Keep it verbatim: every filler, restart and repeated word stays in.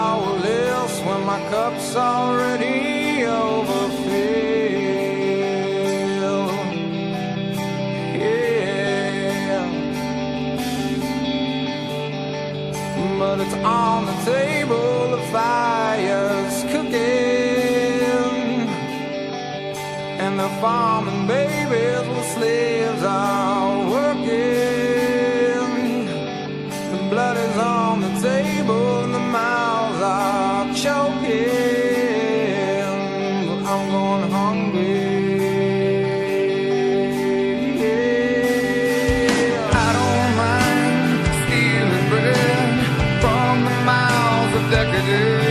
sour lips when my cup's already overfilled. Yeah, but it's on the table, the fire's cooking, and the farming babies with slaves are working. The blood is on the table and the mouths are choking, but I'm going hungry. Yeah. I don't mind stealing bread from the mouths of decadence.